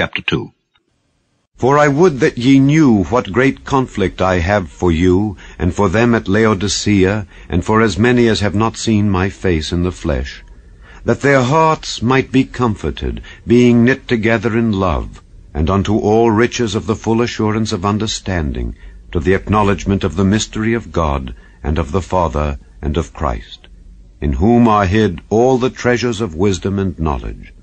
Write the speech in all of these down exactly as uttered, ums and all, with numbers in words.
chapter two. For I would that ye knew what great conflict I have for you, and for them at Laodicea, and for as many as have not seen my face in the flesh, that their hearts might be comforted, being knit together in love, and unto all riches of the full assurance of understanding, to the acknowledgement of the mystery of God, and of the Father, and of Christ, in whom are hid all the treasures of wisdom and knowledge.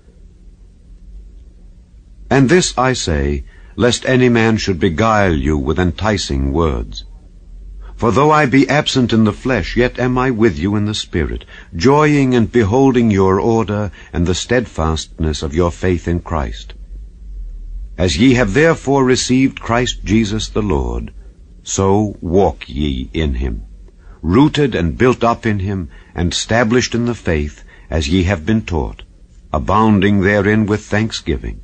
And this I say, lest any man should beguile you with enticing words. For though I be absent in the flesh, yet am I with you in the Spirit, joying and beholding your order and the steadfastness of your faith in Christ. As ye have therefore received Christ Jesus the Lord, so walk ye in him, rooted and built up in him, and established in the faith, as ye have been taught, abounding therein with thanksgiving.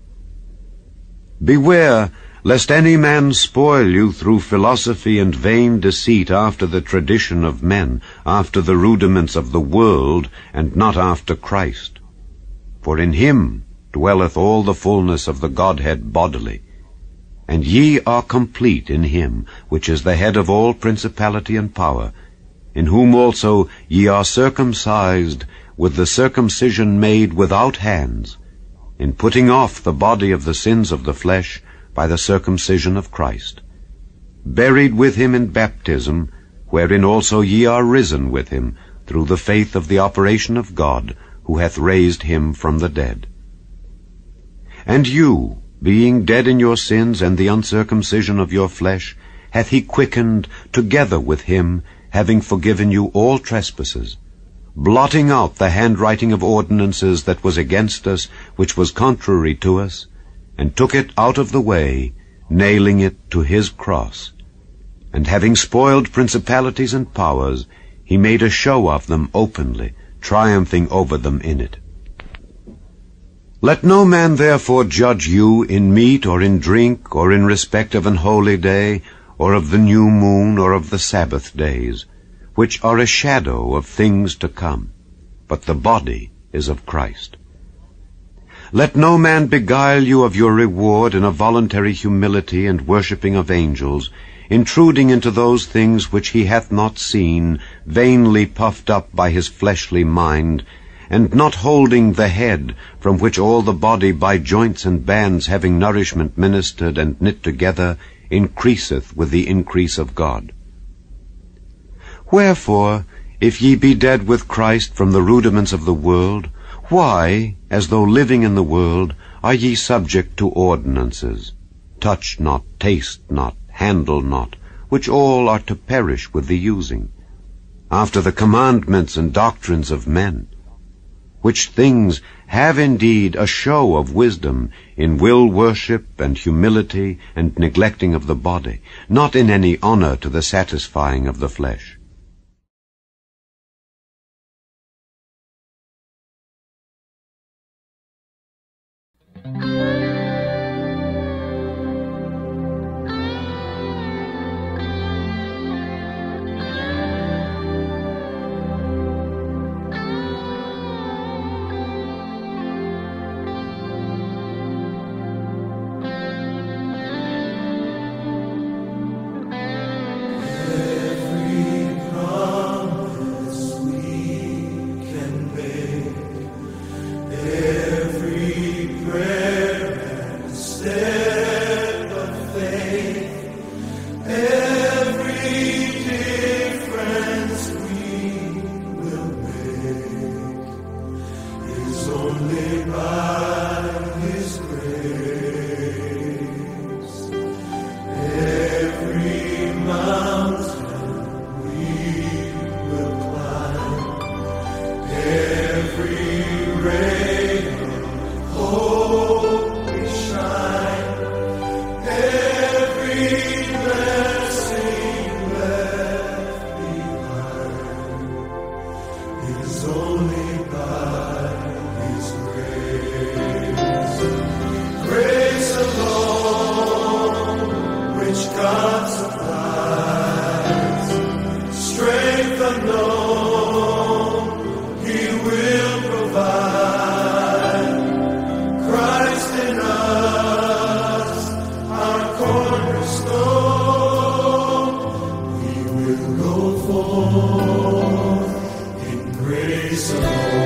Beware lest any man spoil you through philosophy and vain deceit, after the tradition of men, after the rudiments of the world, and not after Christ. For in him dwelleth all the fullness of the Godhead bodily. And ye are complete in him, which is the head of all principality and power, in whom also ye are circumcised with the circumcision made without hands, in putting off the body of the sins of the flesh by the circumcision of Christ, buried with him in baptism, wherein also ye are risen with him, through the faith of the operation of God, who hath raised him from the dead. And you, being dead in your sins and the uncircumcision of your flesh, hath he quickened together with him, having forgiven you all trespasses, blotting out the handwriting of ordinances that was against us, which was contrary to us, and took it out of the way, nailing it to his cross. And having spoiled principalities and powers, he made a show of them openly, triumphing over them in it. Let no man therefore judge you in meat or in drink, or in respect of an holy day, or of the new moon, or of the Sabbath days, which are a shadow of things to come, but the body is of Christ. Let no man beguile you of your reward in a voluntary humility and worshipping of angels, intruding into those things which he hath not seen, vainly puffed up by his fleshly mind, and not holding the head, from which all the body by joints and bands, having nourishment ministered and knit together, increaseth with the increase of God. Wherefore, if ye be dead with Christ from the rudiments of the world, why, as though living in the world, are ye subject to ordinances? Touch not, taste not, handle not, which all are to perish with the using, after the commandments and doctrines of men, which things have indeed a show of wisdom, in will worship and humility and neglecting of the body, not in any honor to the satisfying of the flesh. Every go forth in grace alone.